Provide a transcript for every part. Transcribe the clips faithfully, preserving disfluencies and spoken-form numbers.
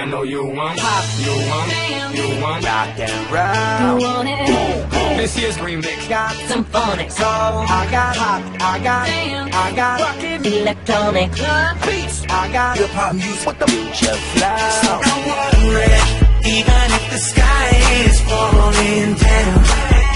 I know you want pop, you want, you want rock and roll. You want it? This year's remix Got some phonics, so I got pop, I got, I got rockin' electronic beats. I got hip hop music with the future flow. So don't worry, even if the sky is falling down.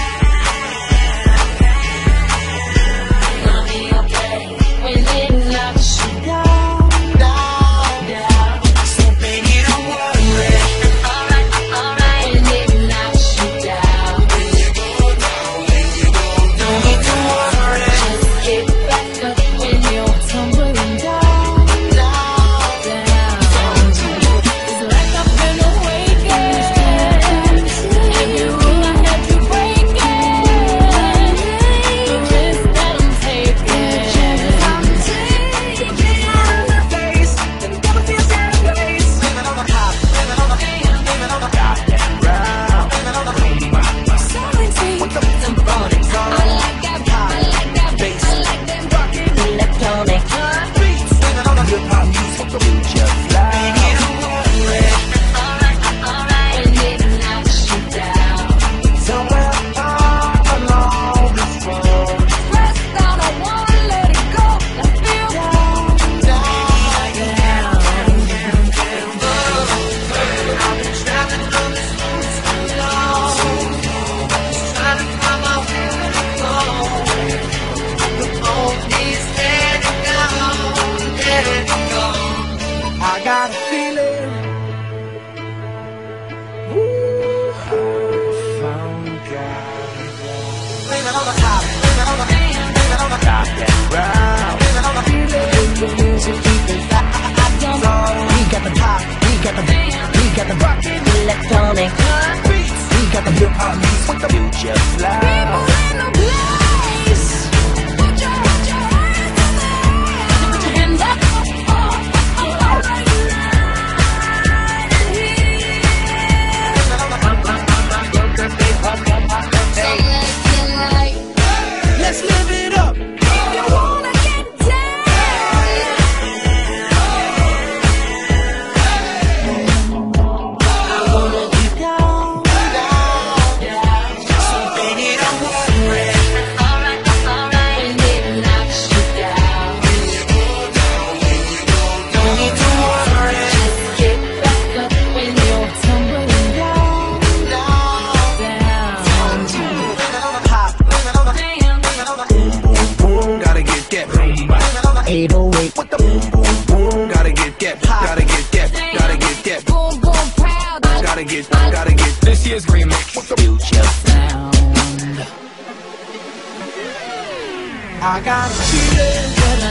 I'll be okay when it knocks you down, down, down. So baby, don't worry. Alright, alright, when it knocks you down. When you go down, when you go down, don't need to worry. Just get back up when you're tumbling down, down, down. It's like I've been awakened. Every rule I had to break it. The risk that I'm taking, I'm taking. The face, and never feel sad place. Living on the top, living on the hand, living on the rock and roll. Living on the rumba. Selling tea with some phonics. I like that pop, I like that bass, I like that rockin' electronic Beats, living on the hip hop music with the future flow. Baby, don't worry. Alright, alright, when it knocks you down. Somewhere far along this road, Press down, I wanna let it go. I feel down, down, down. I've been traveling on this road so long, trying to find my way home. The phone is letting go, letting go. I got a feeling. Ooh, I found God. Living on the top, living on the hand, living on the rock and roll. Living on the feeling, the music keeping fly. So we got the pop, we got the we got the rockin' Electronic beats, we got the hip hop music with the future flow. people in the place. Put your, put your hands in the air. Put your hands up. Oh, oh, oh, right in here. So let's get light. Let's live it up. If you wanna get down, I wanna get down, down, down. So baby, don't worry. Alright, alright, when it knocks you down. Don't need to worry. Just get back up when you're tumbling down, down, down. Living on the top, living on the hand, living on the boom, boom, boom. Gotta get that rumba. eight oh eight, With the boom, boom, boom. Gotta get that, gotta get that, gotta get that. boom, boom, proud. Gotta get, gotta get This year's remix with the future. Sound. I got a feeling that